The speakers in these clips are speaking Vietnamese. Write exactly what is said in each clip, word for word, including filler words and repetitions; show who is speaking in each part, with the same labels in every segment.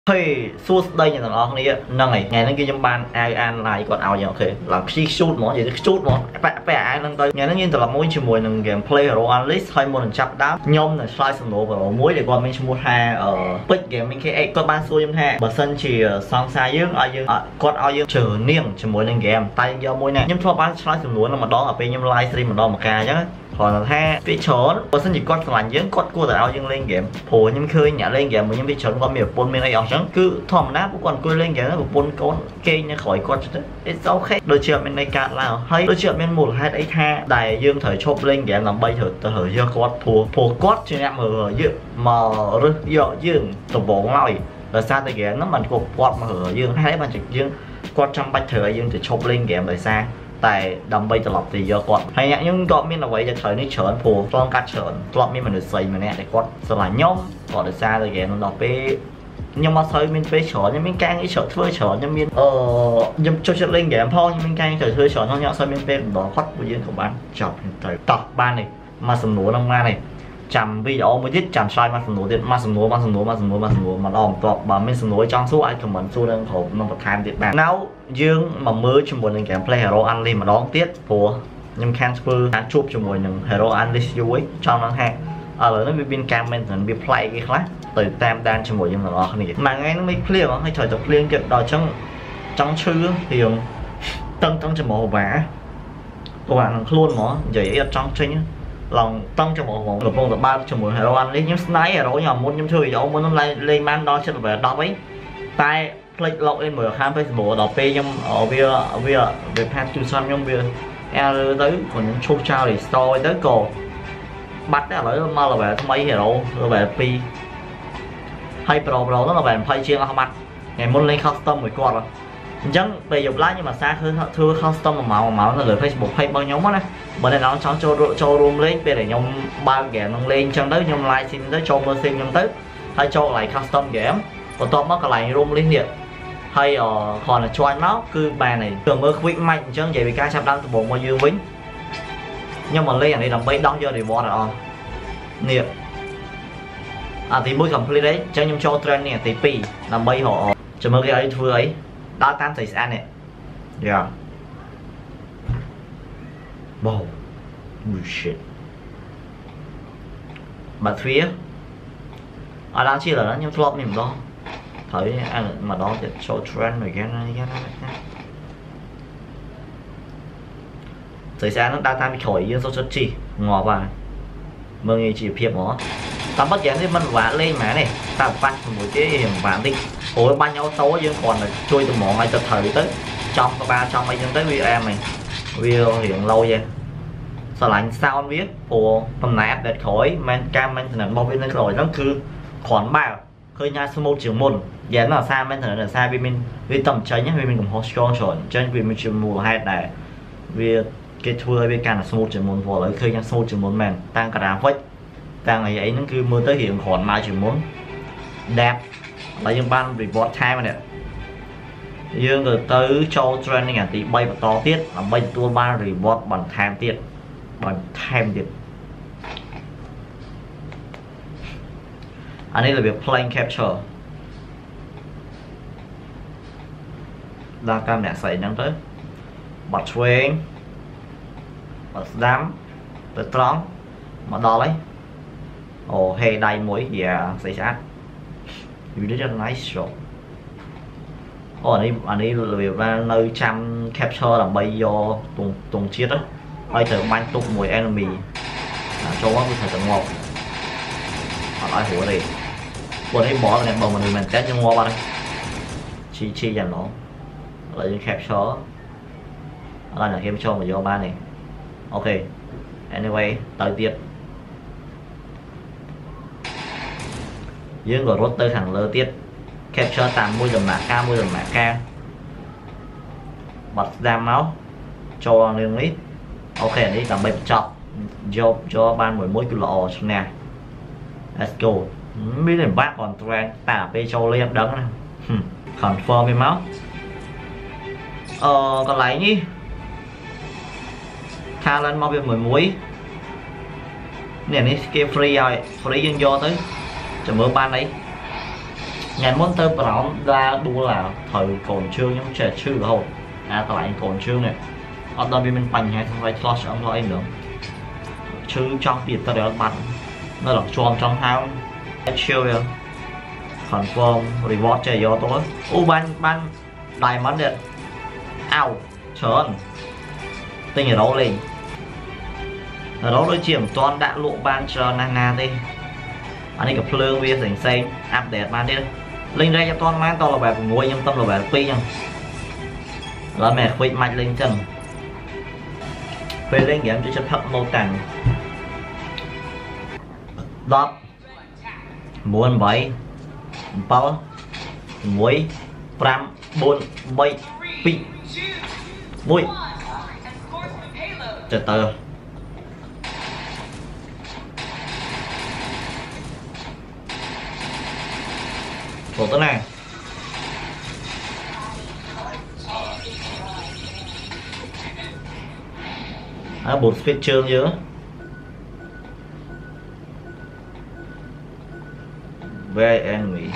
Speaker 1: Hey, số đây như thằng này nâng này ngày nó kia trong ban ai an lại còn ao ok làm chi shoot món gì shoot món phải phải ai nâng tới ngày nó như là mối chỉ mùi nâng gameplay hero analyst hay một lần chắp đáp nhôm là slide sầm nổ vào muối để con mình mua ha ở pick game mình cái con ban xuôi em ha bờ sân chỉ song sai dương ai dương con ao dương chờ niềng chỉ mùi nâng game tay do mùi này nhưng cho ban slide sầm nổ là mà đó ở bên nhôm livestream mà đó một ca chứ còn là ha phía chó bờ sân chỉ con lạnh dương con cua tại ao dương lên game phổ nhưng khơi nhả lên game mà nhưng phía chó con miệng pôn bên đây ở trắng cứ thòm nát còn cua lên game nó cũng pôn con kê nha khỏi con chứ đấy sao khác đôi chuyện bên đây cả là hay đôi chuyện bên một hai đấy tha đại dương thời chộp lên game làm bay thử thử giờ con phổ phổ cốt cho em ở dương mà rực dọ dương tổng bộ ngồi ở xa tới game nó mình cột quạt mà ở dương hay mà trực dương quạt trong bách thời dương thì chộp lên game đời xa tại đầm bay từ lọc thì do quạt hay nhá nhưng gọn miên là vậy cho thời nó chởn phù con cắt chởn gọn miên mà được xây mà nè để quạt rồi là nhóm còn được xa rồi kìa nó đọc bê nhưng mà thời mình bê chởn nhưng mình càng cái chởn thưa chởn nhưng mình ờ nhưng cho chất lên game thôi nhưng mình càng thời thưa chởn thôi nhá sao mình bê đó quát của dương của bạn chọc thời tập ban này mà sầm núi năm nay này chằm video mới dứt chằm sai mà sầm núi tiền mà sầm núi mà sầm núi mà sầm núi mà sầm núi mà đòn tọt bà mình sầm núi trong số ai comment số đơn khổ nó một time tiền bạn nào dương mà mới cho một lần gameplay hero unli mà đón tiết của nhưng transfer ăn chụp cho một lần hero unli dưới trong nó ha ở nó bị bên comment mình bị play cái khác từ tam đan cho một lần là nó này mà ngay nó mới clear mà hay thời tập clear cái đó trong trong chữ thì tân tân cho một vả các bạn luôn nó vậy ở trong chính lòng tăng cho một một phong tập ba cho một hero ăn lấy những sniper ở đó nhỏ một nhóm chơi đó muốn lên lên man đó cho về đó ấy tay click log lên mở khám Facebook đọc p nhưng ở bia ở bia về path to sun nhưng bia er tới còn những show trao thì store tới cổ bắt đã lấy mà là về mấy hero rồi về pi hay pro pro nó là về play chiên không bắt ngày muốn lên custom mới qua rồi chẳng về dục lá nhưng mà xa hơn thưa custom mà màu màu nó gửi Facebook hay bao nhóm á bên này nó cho cho cho room lên về để nhóm bao ghẻ nó lên trong tới nhóm like xin tới cho mơ xin nhóm tới hay cho lại custom game còn tôi mất cái lại room liên điện hay ở còn là cho anh máu cứ bài này thường mơ quick mạnh chứ vậy vì cái sắp đăng từ bộ mơ dương vĩnh nhưng mà lên này làm bấy đóng giờ để bỏ rồi nè à thì mỗi complete đấy cho nhóm cho trend này thì pi làm bay họ cho mơ cái ấy thưa ấy đó tám thì anh này yeah wow shit bà phía ở đang chỉ là nó nhưng flop mình đó thấy anh mà đó thì show trend rồi cái này cái này thời gian nó đang tham khởi dương số chất chỉ ngò vào mừng chỉ phiệp nó tao bắt dán thì mình vả lên mà này tao phát một cái hiểm vả đi ôi bao nhau tố dương còn là chui từ mỏ ngay từ thời tới trong các ba trong mấy dân tới video em này video hiện lâu vậy sao lạnh sao anh biết của phần này đẹp khỏi men cam men thành bao bên rồi nó cứ khoản bao khơi nha số một triệu môn dán là xa men thành là xa vì mình vì tầm cháy nhé vì mình cũng hot strong rồi trên vì mình chịu mùa hai này vì cái thua bên cạnh là số một triệu môn vào lấy khơi nha số một triệu môn men tăng cả đám vết tăng này ấy nó cứ mưa tới hiện khoản mai triệu môn đẹp là dương ban report time này dương rồi tới cho training à thì bay và to tiết là bay tua ba report bằng time tiết bằng time tiết anh đây là việc playing capture đang cam nè xảy năng tới bật swing bật đám tới trống mà đo lấy ồ hay đầy mũi và xảy sát you did a nice shot. Ồ anh ấy anh ấy là việc ra nơi trăm capture làm bay do tuần tuần chiết đó bây giờ bắn tung mùi enemy cho nó phải tận một họ nói hủa đi vừa thấy bỏ này bờ mà người mình test cho mua ba đây chi chi dành nó lại những capture là là capture mà do ba này ok anyway tới tiếp dương rồi rốt tới thằng lơ tiết capture tạm môi dầm mã ca môi dầm mã ca bật ra máu cho liên ít ok đi làm bếp chọc cho cho ban mười mối kilo nè let's go biết là bác còn trend tả về cho lên đấng này confirm với máu ờ còn lại nhỉ tha lên mau về mười muối nè này cái free rồi free dân do tới cho mưa ban đấy ngày món tơ bảo ra đua là thời còn chương nhưng trẻ chưa rồi à tao lại còn chương này ở đây bên bành hay không phải cho ông thôi nữa chứ trong biệt ta đều bắn nó là tròn trong thao chill rồi confirm reward chơi vô tối u ban ban đài món điện ao trơn tinh ở đâu lên ở đó đôi chiếm toàn đã lộ ban cho nana đi anh ấy gặp phương bia thành xây update ban đi linh ra cho toàn mang to là bài của ngôi nhưng tâm là bài phi nhưng là mẹ quỵ mạnh lên chân về lên game cho chất thật mô tàng đọc muốn vậy bao muối pram bốn bảy pi muối từ từ của tới này à, bột phết trơn nhớ về em nghĩ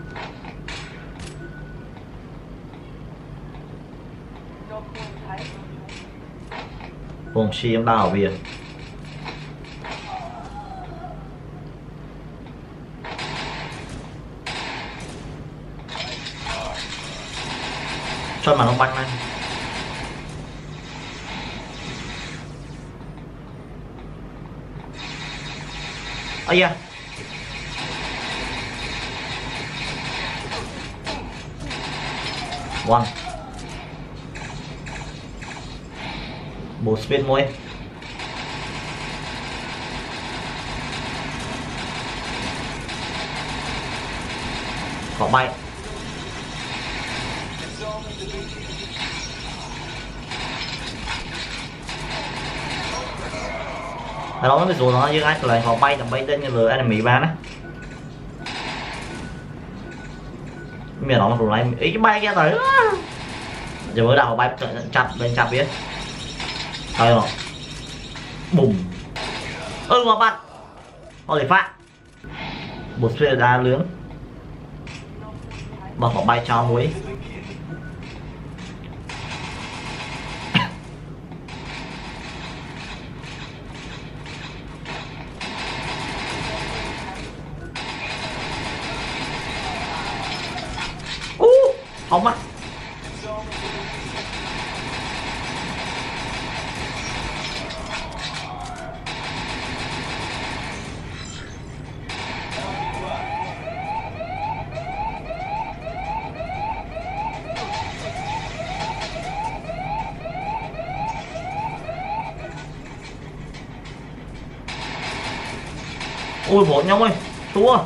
Speaker 1: vùng xì em đào việt cho mà nó bắn này ây da one bộ speed muối có bay đó nó mới dù nó như ai lại họ bay tầm bay tên như lừa enemy ba á miền nó rồi lại ý bay ra tới giờ mới đầu bay chặt lên chặt biết thôi rồi bùm ơ mà bạn họ để phát một xe đá lướng mà họ bay cho muối không mắt ui vốn nhau ơi thua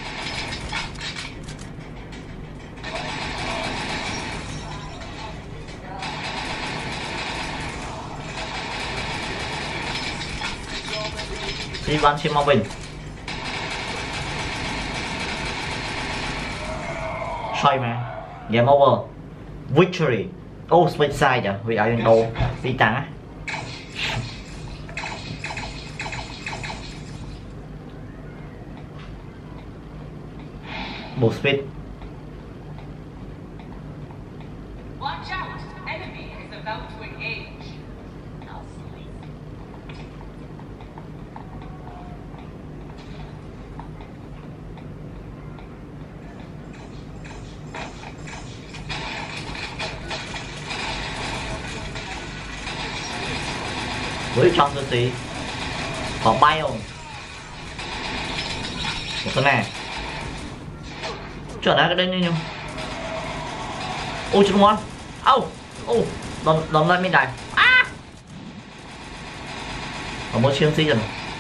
Speaker 1: đi bắn chim mau bình xoay mà game over victory oh switch side à vì ai đâu đi tăng á bộ speed với trong cái gì có bay không một cái này trở lại cái đây như ôi chúng ngon ô ô đòn đòn lên bên này à có một chiến sĩ rồi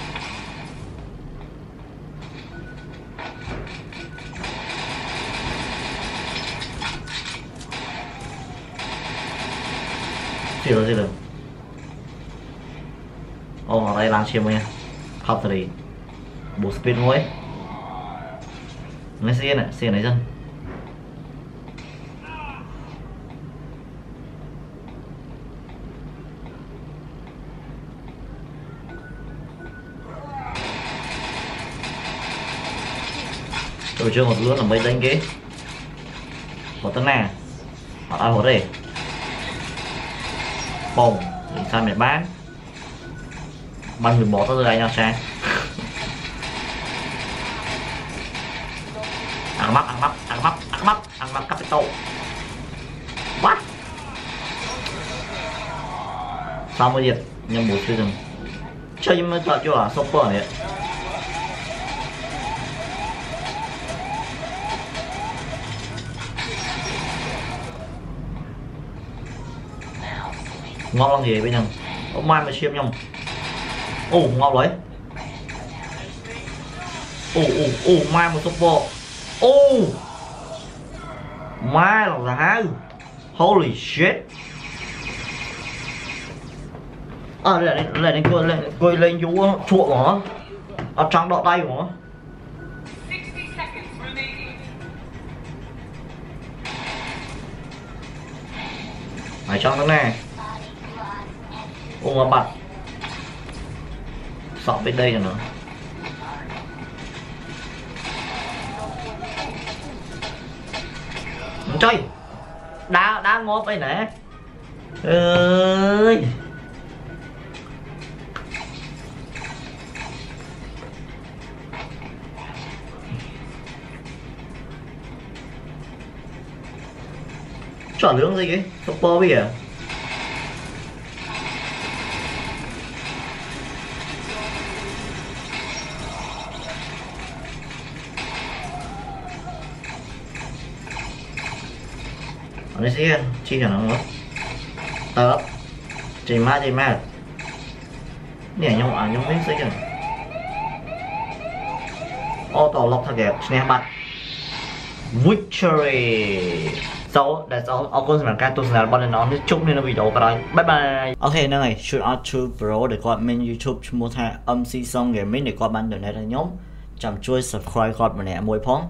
Speaker 1: gì rồi gì rồi ô ở đây làm chiêm nha học từ đi bộ speed muối lấy xe này xe này dân tôi chưa một lứa là mấy đánh ghế một tấn nè họ ăn một đi bông thì sao mày bán bắn mười một tới đây nhau sang ăn mắt ăn mắt ăn mắt ăn mắt ăn mắt capital what sao mới diệt nhưng một chưa dừng chơi mới cho cho là super này ngon lắm gì bây giờ ông mai mà xem nhầm ồ ngon đấy ồ ồ ồ mai một super ồ mai là giá holy shit à lên lên lên lên lên coi lên chú chuột hả ở trong đọt tay hả ở trong cái này ôm mà bật sọ bên đây rồi nữa chơi đá đá ngóp đây nè ơi chọn lưỡng gì cái super bây giờ nó sẽ chi cho nó nữa tớ chỉ ma chỉ ma nè nhau à nhau mấy xí rồi ô tô lọc thật đẹp snap bắt victory so that's all អរគុណសម្រាប់ការទស្សនារបស់អ្នកនរនេះជប់នៅវីដេអូក្រោយ bye bye អូខេហ្នឹងហើយ shout out to bro ដែលគាត់មាន YouTube ឈ្មោះថា em xê Song Gaming ដែលគាត់បាន donate ឲ្យខ្ញុំចាំជួយ subscribe គាត់ម្នាក់មួយផង